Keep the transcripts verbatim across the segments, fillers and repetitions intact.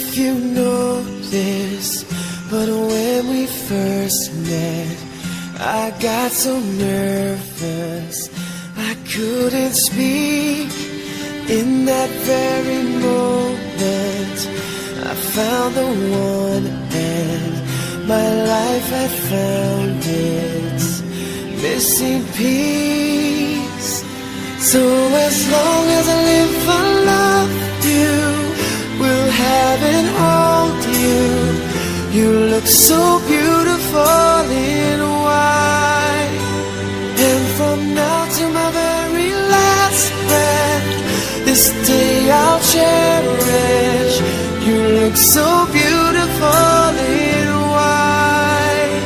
if you know this, but when we first met, I got so nervous I couldn't speak. In that very moment I found the one, and my life had found its missing piece. So as long as I live, I love you, will have and hold you. You look so beautiful in white, and from now to my very last breath, this day I'll cherish. You look so beautiful in white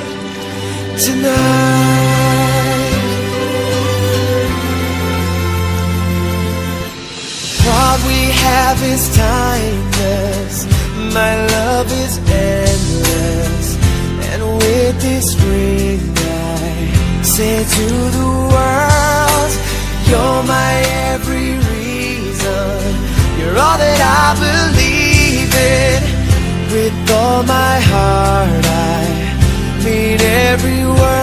tonight. What we have is timeless, my love is endless, and with this ring I say to the world, you're my every reason, you're all that I believe in. With all my heart I mean every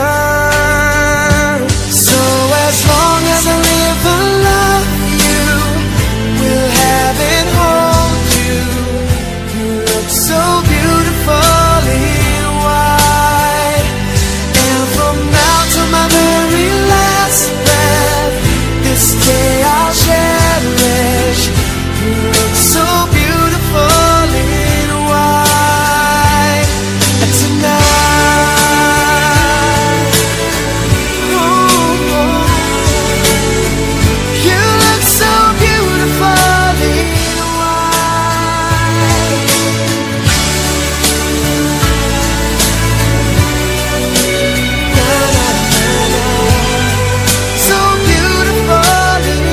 word. So as long as I live, I love you, will have and hold you. You look so beautiful in white, and from now to my very last breath, this day I'll cherish. You look so beautiful in white tonight. Ooh, you look so beautiful in white. Na, na, na, na. So beautiful in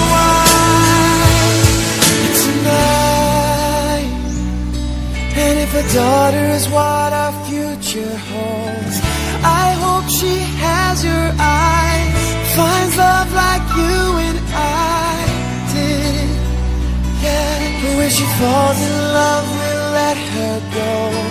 white tonight. And if a daughter is what our future holds, I hope she has your eyes, finds love like you and I did. Yeah, but when she falls in love, we'll let her go.